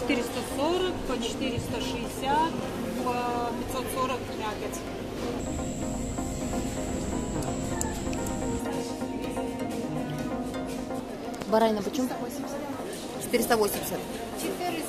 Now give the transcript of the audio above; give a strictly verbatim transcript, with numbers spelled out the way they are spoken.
четыреста сорок, по четыреста шестьдесят, по пятьсот сорок мякоть. Баранина почем? четыреста восемьдесят. четыреста